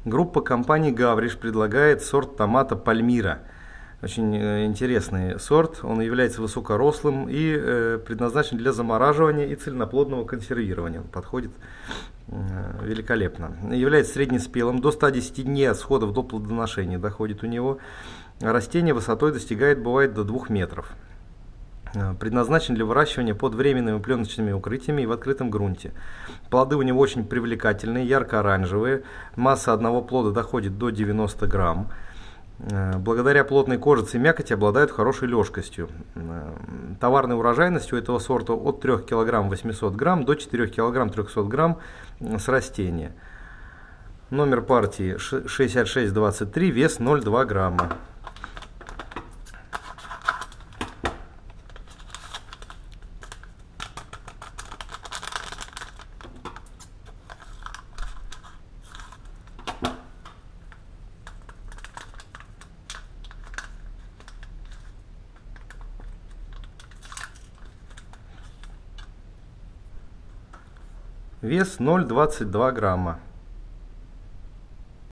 Группа компаний «Гавриш» предлагает сорт томата «Пальмира». Очень интересный сорт, он является высокорослым и предназначен для замораживания и цельноплодного консервирования. Он подходит великолепно. Является среднеспелым, до 110 дней от сходов до плодоношения доходит у него. Растение высотой достигает, бывает, до 2 метров. Предназначен для выращивания под временными пленочными укрытиями и в открытом грунте. Плоды у него очень привлекательные, ярко-оранжевые. Масса одного плода доходит до 90 грамм. Благодаря плотной кожице и мякоти обладают хорошей лёжкостью. Товарной урожайностью этого сорта от 3 кг 800 грамм до 4 кг 300 грамм с растения. Номер партии 6623, вес 0,2 грамма. Вес 0,22 грамма.